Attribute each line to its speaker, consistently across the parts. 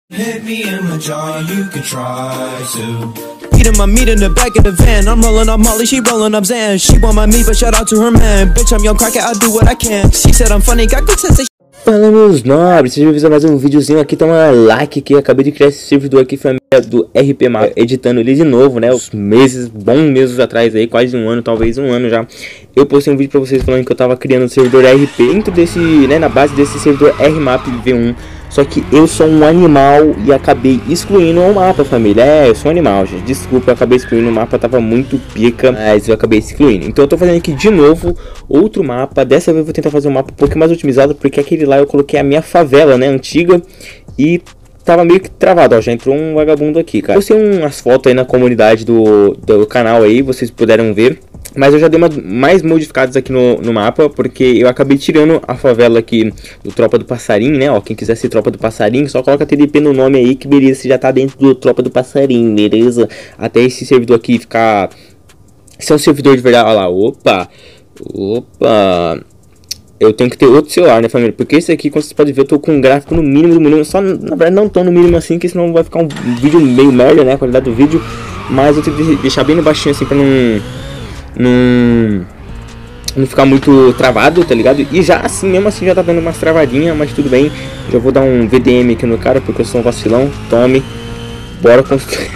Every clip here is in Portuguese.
Speaker 1: Hit me in my jaw, you can try to.
Speaker 2: Eating my meat in the back of the van. I'm rolling up Molly, she rolling up Zan. She want my meat, but shout out to her man. Bitch, I'm young cracker, I do what I can. She said I'm funny, got good sense.
Speaker 3: Fala meus nobres, sejam bem-vindos a mais um videozinho aqui, toma like aqui, acabei de criar esse servidor aqui, família do RP Mapa, editando ele de novo, né, os bons meses atrás aí, quase um ano, talvez um ano já, eu postei um vídeo pra vocês falando que eu tava criando um servidor RP, dentro desse, né, na base desse servidor RMap V1, só que eu sou um animal e acabei excluindo o mapa, família, eu sou um animal, gente, desculpa, eu acabei excluindo o mapa, tava muito pica, mas eu acabei excluindo, então eu tô fazendo aqui de novo outro mapa, dessa vez eu vou tentar fazer um mapa um pouco mais otimizado, porque aquele lá eu coloquei a minha favela, né, antiga, e tava meio que travado, ó, já entrou um vagabundo aqui, cara. Postei umas fotos aí na comunidade do canal aí, vocês puderam ver. Mas eu já dei mais modificadas aqui no mapa, porque eu acabei tirando a favela aqui do Tropa do Passarinho, né, ó. Quem quiser ser Tropa do Passarinho, só coloca TDP no nome aí, que beleza, você já tá dentro do Tropa do Passarinho, beleza? Até esse servidor aqui ficar... Esse é um servidor de verdade, ó lá, opa... Eu tenho que ter outro celular, né, família? Porque esse aqui, como vocês podem ver, eu tô com um gráfico no mínimo do mínimo. Só, na verdade, não tô no mínimo assim, que senão vai ficar um vídeo meio merda, né? A qualidade do vídeo. Mas eu tenho que deixar bem no baixinho assim, pra não ficar muito travado, tá ligado? E já assim, mesmo assim, já tá dando umas travadinhas, mas tudo bem. Já vou dar um VDM aqui no cara, porque eu sou um vacilão. Tome. Bora construir.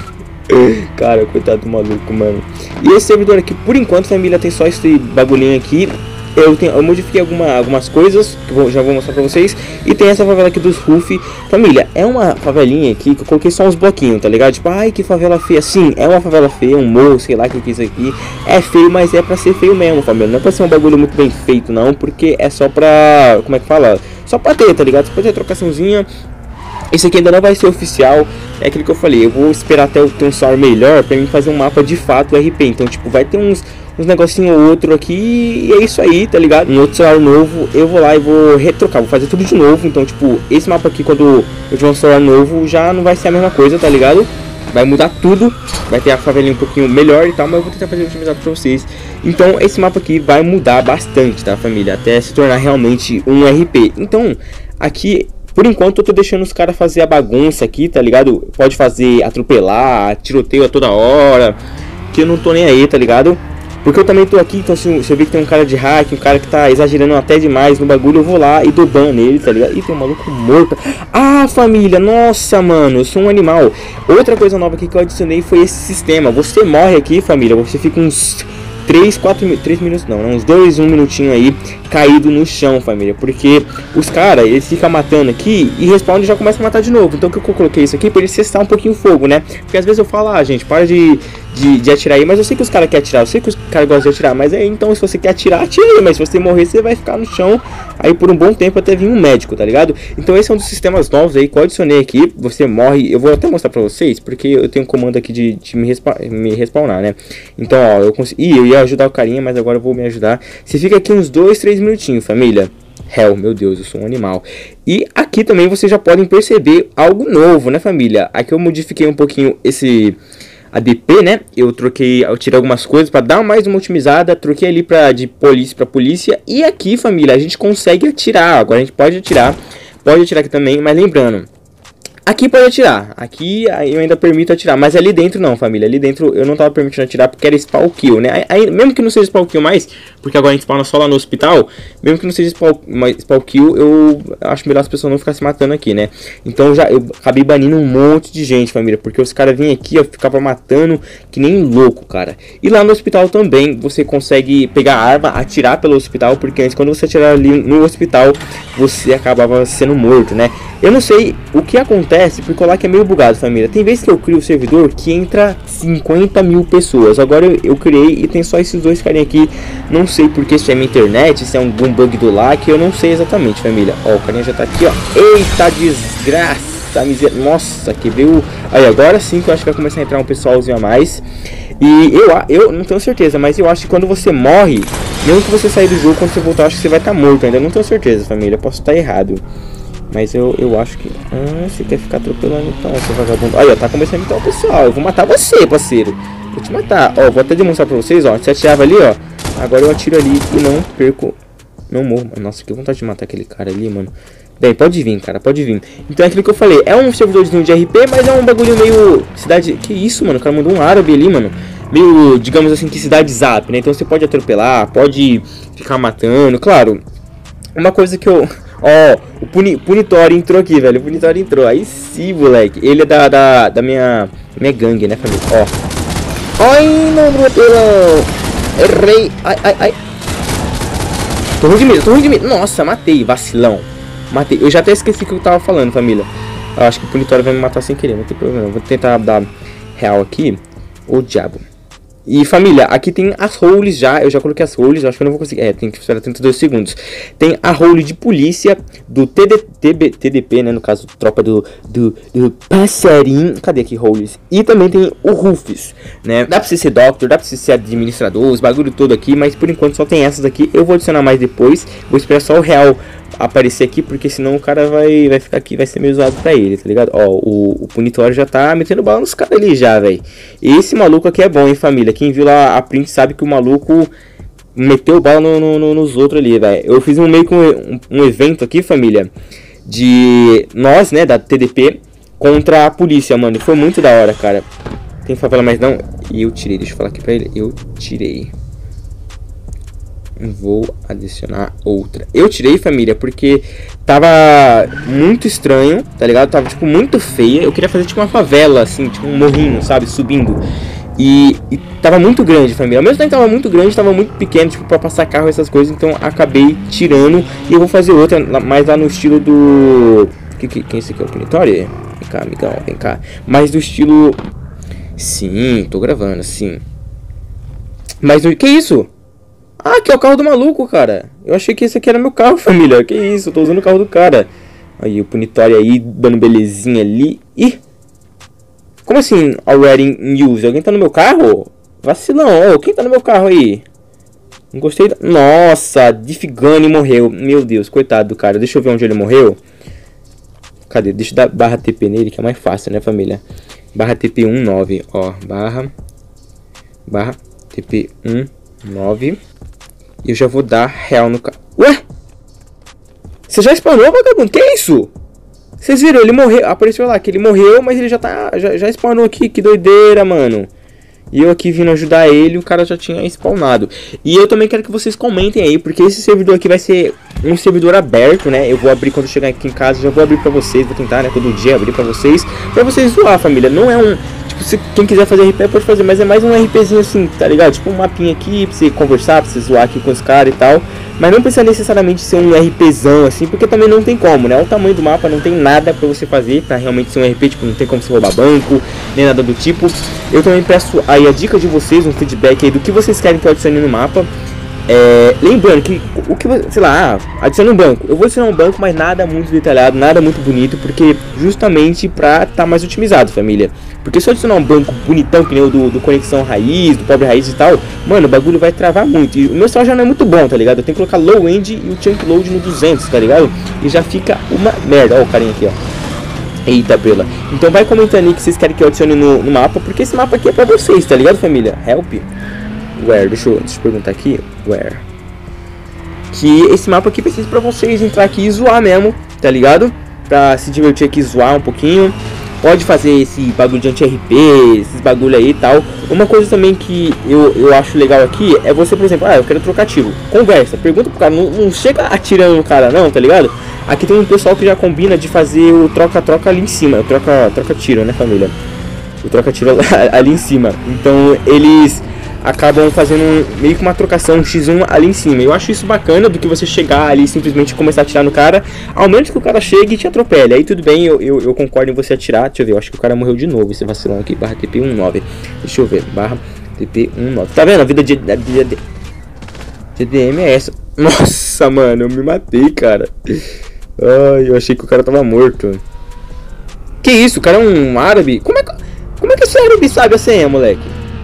Speaker 3: Cara, coitado do maluco, mano. E esse servidor aqui, por enquanto, família, tem só esse bagulhinho aqui. Eu modifiquei algumas coisas que já vou mostrar pra vocês. E tem essa favela aqui dos Roof. Família, é uma favelinha aqui que eu coloquei só uns bloquinhos, tá ligado? Tipo, ai, que favela feia. Sim, é uma favela feia, um morro, sei lá o que é isso aqui. É feio, mas é pra ser feio mesmo, família. Não é pra ser um bagulho muito bem feito, não. Porque é só pra... Como é que fala? Só pra ter, tá ligado? Só pra ter trocaçãozinha. Esse aqui ainda não vai ser oficial, é aquilo que eu falei, eu vou esperar até eu ter um celular melhor pra mim fazer um mapa de fato RP. Então, tipo, vai ter uns negocinho ou outro aqui e é isso aí, tá ligado? Um outro celular novo, eu vou lá e vou retrocar, vou fazer tudo de novo. Então, tipo, esse mapa aqui, quando eu tiver um celular novo, já não vai ser a mesma coisa, tá ligado? Vai mudar tudo, vai ter a favelinha um pouquinho melhor e tal, mas eu vou tentar fazer otimizado pra vocês. Então, esse mapa aqui vai mudar bastante, tá, família? Até se tornar realmente um RP. Então, aqui... Por enquanto eu tô deixando os caras fazer a bagunça aqui, tá ligado? Pode fazer atropelar, tiroteio a toda hora, que eu não tô nem aí, tá ligado? Porque eu também tô aqui, então se eu ver que tem um cara de hack, um cara que tá exagerando até demais no bagulho, eu vou lá e dou ban nele, tá ligado? Ih, tem um maluco morto. Ah, família, nossa, mano, eu sou um animal. Outra coisa nova aqui que eu adicionei foi esse sistema. Você morre aqui, família, você fica uns... 3 minutos não, uns 2, 1 minutinho aí caído no chão, família. Porque os caras, eles ficam matando aqui e respawn e já começa a matar de novo. Então que eu coloquei isso aqui pra eles testar um pouquinho o fogo, né? Porque às vezes eu falo, ah, gente, para de atirar aí. Mas eu sei que os caras querem atirar, eu sei que os caras gostam de atirar. Mas aí, então, se você quer atirar, atire aí. Mas se você morrer, você vai ficar no chão aí por um bom tempo até vir um médico, tá ligado? Então esse é um dos sistemas novos aí que eu adicionei aqui. Você morre, eu vou até mostrar pra vocês, porque eu tenho um comando aqui de me respawnar, né? Então, ó, eu consegui, eu ia ajudar o carinha, mas agora eu vou me ajudar. Você fica aqui uns 2, 3 minutinhos, família. Hell, meu Deus, eu sou um animal. E aqui também vocês já podem perceber algo novo, né, família? Aqui eu modifiquei um pouquinho esse ADP, né? Eu tirei algumas coisas para dar mais uma otimizada, troquei ali de polícia para polícia. E aqui, família, a gente consegue atirar. Agora a gente pode atirar aqui também, mas lembrando, aqui pode atirar, aqui eu ainda permito atirar, mas ali dentro não, família, ali dentro eu não tava permitindo atirar porque era spawn kill, né, aí, mesmo que não seja spawn kill mais, porque agora a gente spawna só lá no hospital, mesmo que não seja spawn kill, eu acho melhor as pessoas não ficarem se matando aqui, né, então eu acabei banindo um monte de gente, família, porque os caras vinham aqui, eu ficava matando que nem louco, cara, e lá no hospital também, você consegue pegar a arma, atirar pelo hospital, porque antes quando você atirar ali no hospital, você acabava sendo morto, né, eu não sei o que acontece, porque lá que é meio bugado, família. Tem vezes que eu crio o servidor que entra 50 mil pessoas. Agora eu criei e tem só esses dois carinha aqui. Não sei porque, se é minha internet, se é algum bug do lag, eu não sei exatamente, família. Ó, o carinha já tá aqui, ó. Eita desgraça, miséria. Nossa, quebrei o... Aí, agora sim que eu acho que vai começar a entrar um pessoalzinho a mais. E eu não tenho certeza, mas eu acho que quando você morre, mesmo que você sair do jogo, quando você voltar, eu acho que você vai estar morto. Ainda não tenho certeza, família. Posso estar errado. Mas eu acho que... Ah, você quer ficar atropelando então, seu vagabundo. Olha, tá começando então, pessoal. Eu vou matar você, parceiro. Vou te matar. Ó, vou até demonstrar pra vocês, ó. Você atirava ali, ó. Agora eu atiro ali e não perco... Não morro. Nossa, que vontade de matar aquele cara ali, mano. Bem, pode vir, cara, pode vir. Então é aquilo que eu falei, é um servidorzinho de RP, mas é um bagulho meio cidade... Que isso, mano, o cara mandou um árabe ali, mano. Meio, digamos assim, que cidade zap, né? Então você pode atropelar, pode ficar matando. Claro, uma coisa que eu... Ó, o Punitório entrou aqui, velho. O Punitório entrou. Aí sim, moleque. Ele é da minha gangue, né, família? Ó. Ai, não, meu Deus. Errei. Ai. Tô ruim de medo. Nossa, matei, vacilão. Matei. Eu já até esqueci o que eu tava falando, família. Eu acho que o Punitório vai me matar sem querer. Não tem problema. Vou tentar dar real aqui. Ô, diabo. E família, aqui tem as roles já. Eu já coloquei as roles. Eu acho que eu não vou conseguir. Tem que esperar 32 segundos. Tem a role de polícia do TDP, né? No caso, tropa do passarinho. Cadê aqui roles? E também tem o Rufus, né? Dá pra você ser doctor, dá pra você ser administrador, os bagulho todo aqui. Mas por enquanto só tem essas aqui. Eu vou adicionar mais depois. Vou esperar só o real aparecer aqui, porque senão o cara vai ficar aqui, vai ser meio zoado pra ele, tá ligado? Ó, o Punitório já tá metendo bala nos caras ali já, velho. Esse maluco aqui é bom, hein, família? Quem viu lá a print sabe que o maluco meteu bala nos outros ali, velho. Eu fiz meio que um evento aqui, família, de nós, né, da TDP, contra a polícia, mano. Foi muito da hora, cara. Tem favela mais não? E eu tirei, deixa eu falar aqui pra ele. Eu tirei. Vou adicionar outra. Eu tirei, família, porque tava muito estranho, tá ligado? Tava, tipo, muito feia. Eu queria fazer, tipo, uma favela, assim, tipo, um morrinho, sabe? Subindo. E tava muito grande, família. Ao mesmo tempo que tava muito grande, tava muito pequeno, tipo, pra passar carro, essas coisas. Então, acabei tirando. E eu vou fazer outra, mais lá no estilo do... Quem é esse aqui? É o Punitório? Vem cá, amigão, vem cá. Mais do estilo... Sim, tô gravando, sim. Mas do... Que isso? Ah, aqui é o carro do maluco, cara. Eu achei que esse aqui era meu carro, família. Que isso, eu tô usando o carro do cara. Aí, o Punitório aí, dando belezinha ali. Ih! Como assim, already in use? Alguém tá no meu carro? Vacilão, quem tá no meu carro aí? Não gostei da... Nossa, Diffgani morreu. Meu Deus, coitado do cara. Deixa eu ver onde ele morreu. Cadê? Deixa eu dar barra TP nele, que é mais fácil, né, família? Barra TP 19, ó. Barra TP 19. E eu já vou dar real no carro. Ué? Você já spawnou, vagabundo? Que é isso? Vocês viram? Ele morreu. Apareceu lá que ele morreu, mas ele já spawnou aqui. Que doideira, mano. E eu aqui vindo ajudar ele, o cara já tinha spawnado. E eu também quero que vocês comentem aí, porque esse servidor aqui vai ser um servidor aberto, né? Eu vou abrir quando chegar aqui em casa, já vou abrir pra vocês. Vou tentar, né, todo dia abrir pra vocês zoar, família. Não é um... Tipo, se quem quiser fazer RP pode fazer, mas é mais um RPzinho assim, tá ligado? Tipo um mapinha aqui pra você conversar, pra você zoar aqui com os caras e tal. Mas não precisa necessariamente ser um RPzão assim, porque também não tem como, né? O tamanho do mapa não tem nada pra você fazer pra realmente ser um RP, tipo, não tem como você roubar banco, nem nada do tipo. Eu também peço aí a dica de vocês, um feedback aí do que vocês querem que eu adicione no mapa. Lembrando que o que, sei lá, adiciona um banco. Eu vou adicionar um banco, mas nada muito detalhado, nada muito bonito, porque justamente pra tá mais otimizado, família. Porque se eu adicionar um banco bonitão, que nem o do Conexão Raiz, do Pobre Raiz e tal, mano, o bagulho vai travar muito. E o meu celular já não é muito bom, tá ligado? Eu tenho que colocar low end e o chunk load no 200, tá ligado? E já fica uma merda. Ó o carinha aqui, ó. Eita, pela. Então vai comentando aí que vocês querem que eu adicione no mapa, porque esse mapa aqui é pra vocês, tá ligado, família? Help. Where? Deixa eu perguntar aqui. Where? Que esse mapa aqui precisa pra vocês entrar aqui e zoar mesmo, tá ligado? Pra se divertir aqui e zoar um pouquinho. Pode fazer esse bagulho de anti-RP, esses bagulho aí e tal. Uma coisa também que eu acho legal aqui é você, por exemplo, eu quero trocar tiro. Conversa, pergunta pro cara, não chega atirando no cara não, tá ligado? Aqui tem um pessoal que já combina de fazer o troca-troca ali em cima. O troca-tiro, né, família? O troca-tiro ali em cima. Então eles acabam fazendo meio que uma trocação, um x1 ali em cima. Eu acho isso bacana do que você chegar ali e simplesmente começar a atirar no cara, ao menos que o cara chegue e te atropele. Aí tudo bem, eu concordo em você atirar. Deixa eu ver, eu acho que o cara morreu de novo, esse vacilão aqui. Barra TP19. Deixa eu ver, barra TP19. Tá vendo? A vida de DDM é essa. Nossa, mano, eu me matei, cara. Ai, eu achei que o cara tava morto. Que isso? O cara é um árabe? Como é que esse árabe sabe a senha, moleque?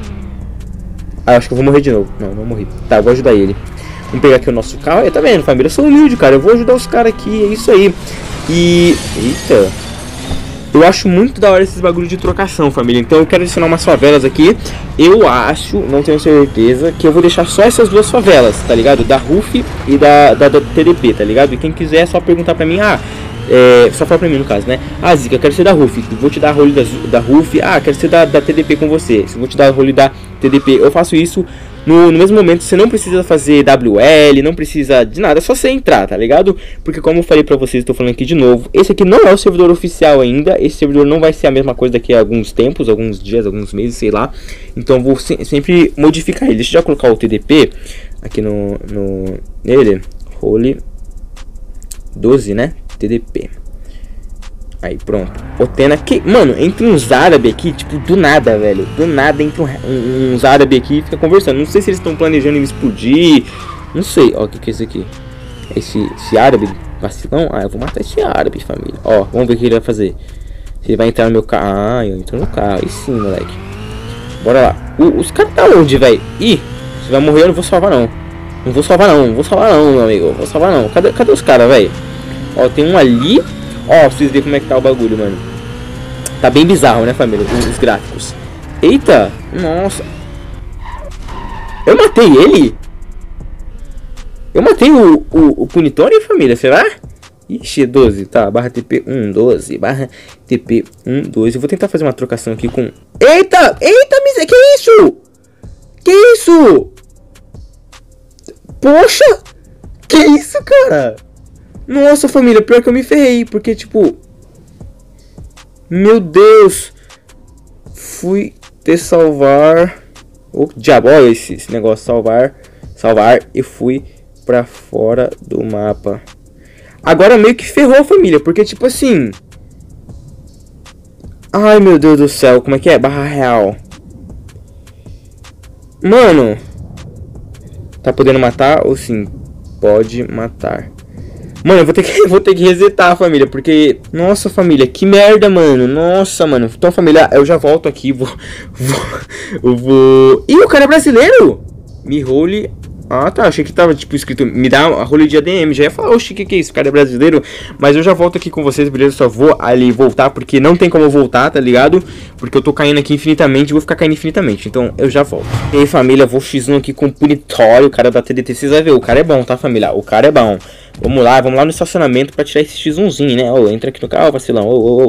Speaker 3: Acho que eu vou morrer de novo. Não morri. Tá, eu vou ajudar ele. Vamos pegar aqui o nosso carro. Tá vendo, família? Eu sou humilde, cara. Eu vou ajudar os caras aqui. É isso aí. E... Eita. Eu acho muito da hora esses bagulhos de trocação, família. Então eu quero adicionar umas favelas aqui. Eu acho, não tenho certeza, que eu vou deixar só essas duas favelas, tá ligado? Da RUF e da TDP, tá ligado? E quem quiser é só perguntar pra mim, Só fala pra mim no caso, né? Ah, Zica, eu quero ser da Ruf. Vou te dar a role da Ruf. Ah, quero ser da TDP com você. Vou te dar a role da TDP. Eu faço isso no mesmo momento. Você não precisa fazer WL, não precisa de nada. É só você entrar, tá ligado? Porque como eu falei pra vocês, estou falando aqui de novo. Esse aqui não é o servidor oficial ainda. Esse servidor não vai ser a mesma coisa daqui a alguns tempos, alguns dias, alguns meses, sei lá. Então eu vou sempre modificar ele. Deixa eu já colocar o TDP aqui nele. Role 12, né? TDP. Aí, pronto. Otena que... Mano, entra uns árabes aqui, tipo, do nada, velho. Do nada entra uns árabes aqui e fica conversando. Não sei se eles estão planejando me explodir. Não sei. Ó, o que é isso aqui? Esse árabe vacilão? Ah, eu vou matar esse árabe, família. Ó, vamos ver o que ele vai fazer. Se ele vai entrar no meu carro. Ah, eu entro no carro. Aí sim, moleque. Bora lá. Os caras tá onde, velho? Ih, se vai morrer eu não vou salvar, não. Não vou salvar, não. Não vou salvar, não, meu amigo. Não vou salvar, não. Cadê os caras, velho? Ó, tem um ali. Ó, pra vocês verem como é que tá o bagulho, mano. Tá bem bizarro, né, família? Os gráficos. Eita! Nossa! Eu matei ele? Eu matei o Punitório, família? Será? Ixi, 12, tá. Barra TP1, 12. Barra TP1, 12. Eu vou tentar fazer uma trocação aqui com... Eita! Eita, miséria! Que isso? Que isso? Poxa! Que isso, cara? Nossa, família, pior que eu me ferrei, porque, tipo... Meu Deus! Fui te salvar... O diabo, olha esse negócio, salvar, e fui pra fora do mapa. Agora meio que ferrou a família, porque, tipo assim... Ai, meu Deus do céu, como é que é? Barra real. Mano... Tá podendo matar ou sim? Pode matar. Mano, eu vou ter que resetar a família, porque... Nossa, família, que merda, mano. Nossa, mano. Então, família, eu já volto aqui, eu vou... Ih, o cara é brasileiro? Me role... Ah, tá, achei que tava, tipo, escrito... Me dá a role de ADM. Já ia falar, oxi, que é isso? O cara é brasileiro? Mas eu já volto aqui com vocês, beleza? Só vou ali voltar, porque não tem como eu voltar, tá ligado? Porque eu tô caindo aqui infinitamente e vou ficar caindo infinitamente. Então, eu já volto. E aí, família, vou x1 aqui com o Punitório, o cara da TDT. Vocês vão ver, o cara é bom, tá, família? O cara é bom. Vamos lá no estacionamento pra tirar esse x1zinho, né? Ô, entra aqui no carro, vacilão.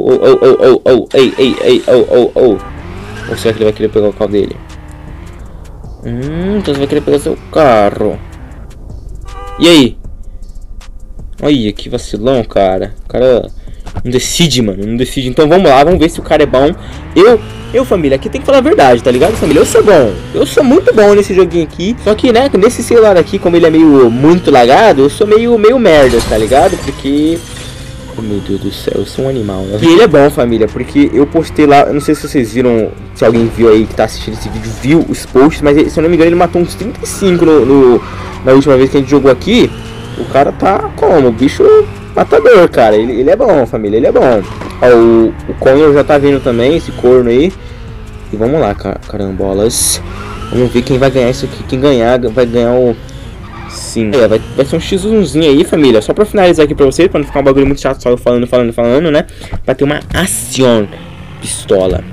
Speaker 3: Ei. Ou será que ele vai querer pegar o carro dele? Então você vai querer pegar seu carro. E aí? Olha, que vacilão, cara. O cara não decide, mano. Não decide. Então vamos lá, vamos ver se o cara é bom. Eu, família, aqui tem que falar a verdade, tá ligado, família? Eu sou bom. Eu sou muito bom nesse joguinho aqui. Só que, né, nesse celular aqui, como ele é meio muito lagado, eu sou meio merda, tá ligado? Porque... Oh, meu Deus do céu, eu sou um animal, né? E ele é bom, família, porque eu postei lá, eu não sei se vocês viram, se alguém viu aí que tá assistindo esse vídeo, viu os posts, mas se eu não me engano ele matou uns 35 na última vez que a gente jogou aqui. O cara tá como? Bicho matador, cara, ele é bom, família, ele é bom. Ó, o Conor já tá vindo também, esse corno aí. E vamos lá, carambolas. Vamos ver quem vai ganhar isso aqui, quem ganhar vai ganhar o... Sim, vai ser um x1zinho aí, família. Só pra finalizar aqui pra vocês, pra não ficar um bagulho muito chato, só eu falando, né? Pra ter uma ação. Pistola.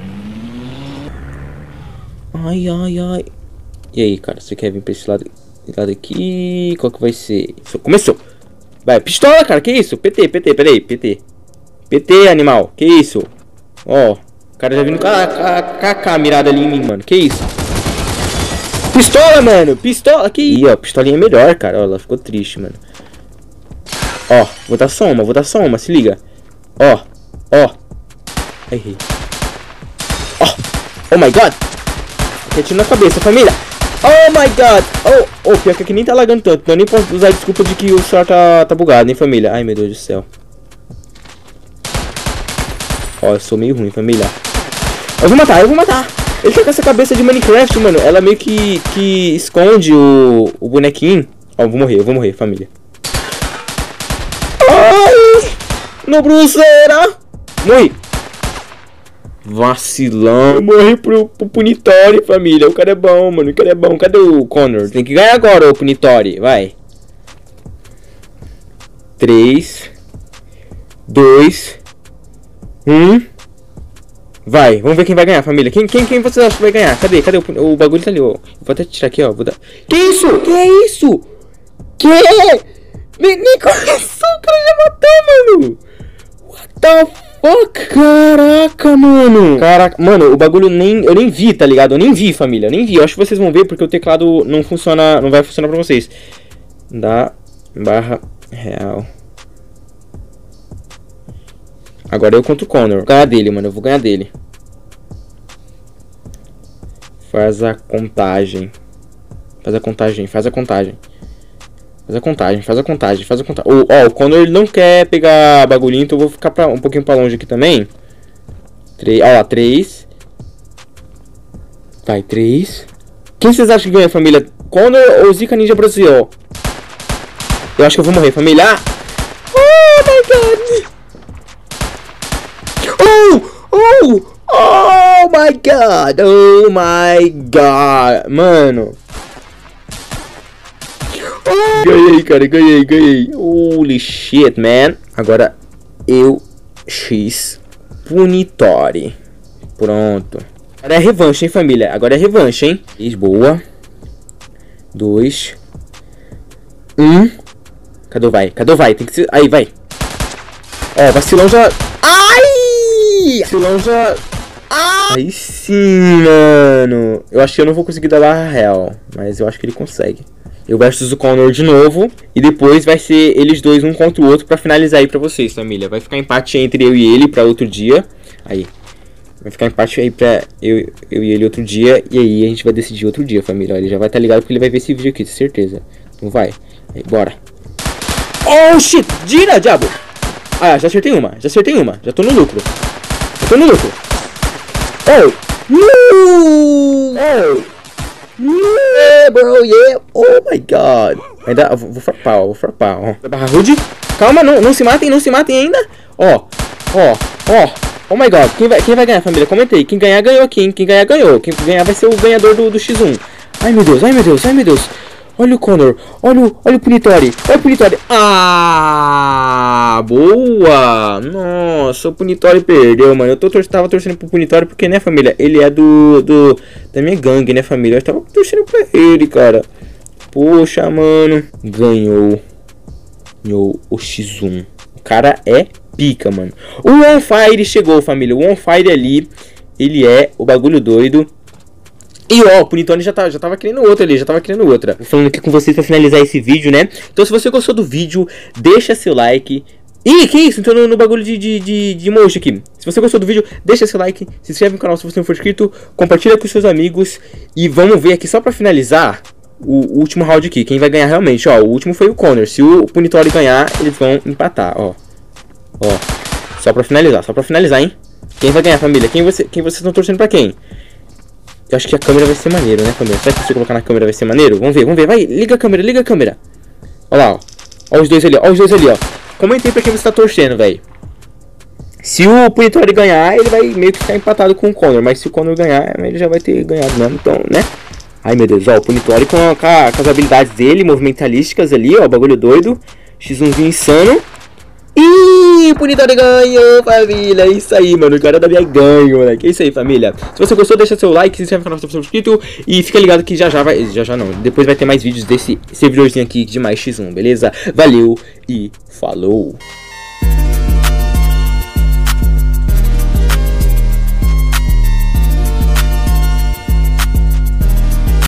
Speaker 3: Ai. E aí, cara, você quer vir pra esse lado aqui? Qual que vai ser? Começou. Vai, pistola, cara, que isso? PT, peraí, PT, animal, que isso? Ó, o cara já vindo com a mirada ali em mim, mano, que isso? Pistola, mano, pistola, que isso? Ih, ó, pistolinha é melhor, cara, ó, ela ficou triste, mano. Ó, vou dar só uma, se liga. Ó. Errei. Ó, oh my god. Aqui atiro na cabeça, família. Oh my god. Oh, pior que aqui nem tá lagando tanto, então eu nem posso usar a desculpa de que o celular tá bugado, hein, família. Ai, meu Deus do céu. Ó, eu sou meio ruim, família. Eu vou matar. Ele tá com essa cabeça de Minecraft, mano. Ela meio que esconde o bonequinho. Ó, eu vou morrer, família. Ai! No bruceira! Morri! Vacilão. Eu morri pro Punitório, família. O cara é bom, mano. O cara é bom. Cadê o Conor? Tem que ganhar agora, o Punitório. Vai. 3, 2, 1. Vai, vamos ver quem vai ganhar, família. Quem vocês acham que vai ganhar? Cadê? O bagulho tá ali, ó. Vou até tirar aqui, ó. Vou dar... Que isso? Que é isso? Que? Nem começou, o cara já matou, mano. What the fuck? Caraca, mano. Caraca, mano, o bagulho eu nem vi, tá ligado? Eu nem vi, família, eu nem vi. Eu acho que vocês vão ver porque o teclado não funciona, não vai funcionar pra vocês. Da barra real. Agora eu contra o Connor. Vou ganhar dele, mano, eu vou ganhar dele. Faz a contagem. Faz a contagem, faz a contagem. Faz a contagem, faz a contagem, faz a contagem. Ó, o Connor ele não quer pegar bagulhinho, então eu vou ficar um pouquinho pra longe aqui também. 3, ó lá, 3. Vai, 3. Quem vocês acham que ganha, família? Connor ou Zica Ninja Brasil? Eu acho que eu vou morrer, família. Oh my god! Oh my god! Oh my god! Mano! Ganhei, cara, ganhei. Holy shit, man. Agora eu X Punitori. Pronto. Agora é revanche, hein, família? Agora é revanche, hein? Boa. 2 1. Cadê o vai? Cadê o vai? Tem que ser... Aí, vai. Ó, vacilão já... Ai! Vacilão já... Aí sim, mano. Eu acho que eu não vou conseguir dar barra real, mas eu acho que ele consegue. Eu versus o Connor de novo. E depois vai ser eles dois um contra o outro pra finalizar aí pra vocês, família. Vai ficar empate entre eu e ele pra outro dia. Aí. Vai ficar empate aí pra eu e ele outro dia. E aí a gente vai decidir outro dia, família. Ele já vai estar ligado porque ele vai ver esse vídeo aqui, certeza. Então vai. Aí, bora. Oh, shit! Gira, diabo! Ah, já acertei uma. Já tô no lucro. Oh! Oh! Yeah, bro, yeah! Oh my god! Ainda vou farpar, ó. Barra rude. Calma, não se matem ainda. Ó. Oh my god, quem vai ganhar, família? Comenta aí. Quem ganhar, ganhou aqui, hein? Quem ganhar, ganhou. Quem ganhar vai ser o ganhador do X1. Ai, meu Deus. Olha o Connor. Olha o Punitori. Ah, boa. Nossa, o Punitori perdeu, mano. Eu tava torcendo pro Punitori porque, né, família? Ele é da minha gangue, né, família? Eu tava torcendo pra ele, cara. Poxa, mano. Ganhou o X1. O cara é pica, mano. O On Fire chegou, família. O On Fire ali, ele é o bagulho doido. E ó, o Punitori já tava querendo outra ali, Tô falando aqui com vocês pra finalizar esse vídeo, né? Então se você gostou do vídeo, deixa seu like. Ih, que isso? Então no bagulho de emoji aqui. Se você gostou do vídeo, deixa seu like, se inscreve no canal se você não for inscrito, compartilha com seus amigos. E vamos ver aqui, só pra finalizar, o último round aqui. Quem vai ganhar realmente, ó, o último foi o Connor. Se o Punitori ganhar, eles vão empatar, ó. Só pra finalizar, hein? Quem vai ganhar, família? Quem vocês estão torcendo pra quem? Eu acho que a câmera vai ser maneiro, né, família? Será que se eu colocar na câmera vai ser maneiro? Vamos ver. Vai, liga a câmera. Olha lá, ó. Ó os dois ali, ó. Comenta aí pra quem você tá torcendo, velho. Se o Punitori ganhar, ele vai meio que ficar empatado com o Connor. Mas se o Connor ganhar, ele já vai ter ganhado mesmo, então, né? Ai, meu Deus, ó, o Punitori com as habilidades dele, movimentalísticas ali, ó, bagulho doido. X1zinho insano. Ih, o Punitori ganhou, família. É isso aí, mano. O cara da minha ganho, moleque. É isso aí, família. Se você gostou, deixa seu like, se inscreve no canal se você for inscrito. E fica ligado que já não. Depois vai ter mais vídeos desse servidorzinho aqui de mais X1, beleza? Valeu e falou.